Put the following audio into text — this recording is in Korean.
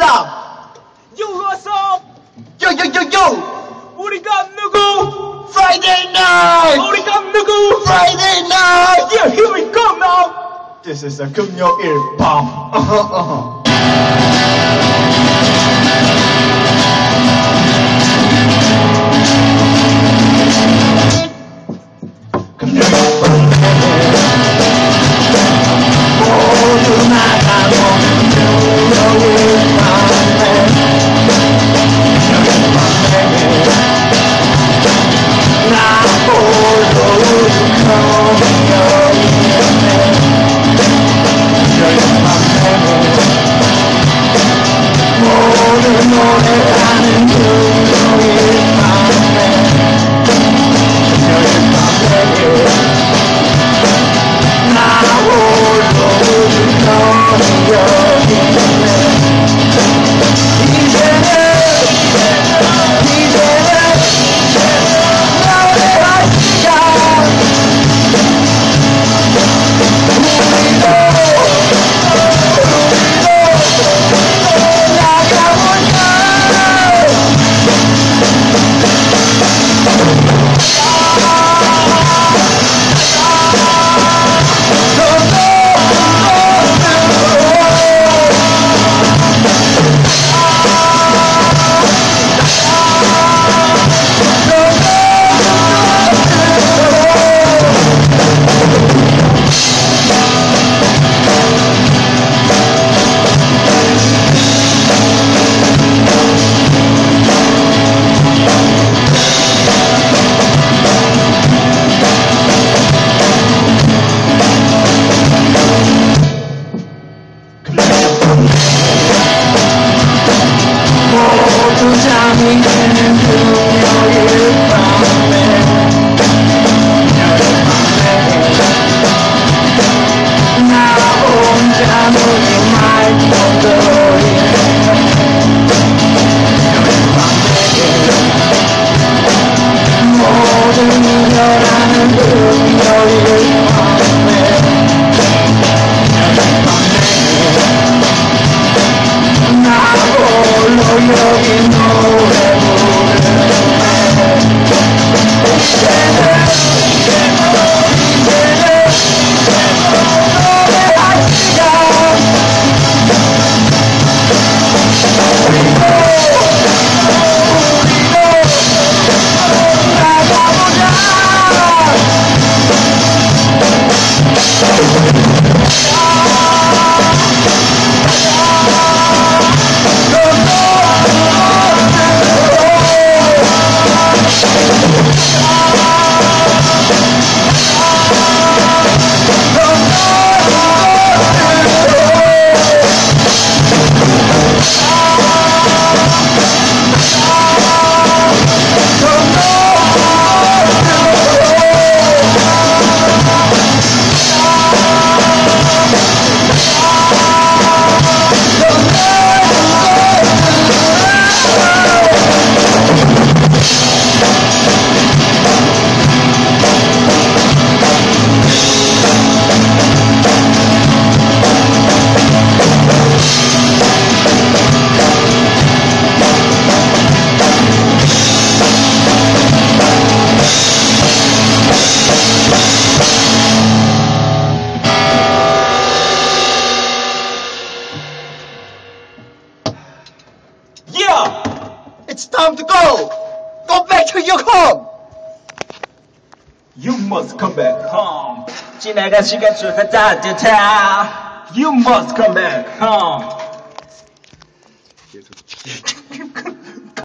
up? Yo, what's up? Yo, yo, yo, yo! 우리가 누구? Friday night! 우리가 누구? Friday night! Yeah, here we go now! This is a 금요일 밤. 모두 나가고 금요일 밤에 나 홀로 모든 노래하는 금요일 밤에 금요일 밤에 나 홀로 금요일 이제는 노래할 시간 모두 잠이 드는 금요일 밤에 나 혼자 눈이 맑고 떠오르네 모든 이별하는 금요일 밤에 나 홀로 여기 노래 부르네 이제는 노래할 시간 우리도 나가보자 It's time to go! Go back to your home! You must come back home. 지나간 시간 조차 따뜻해. You must come back home.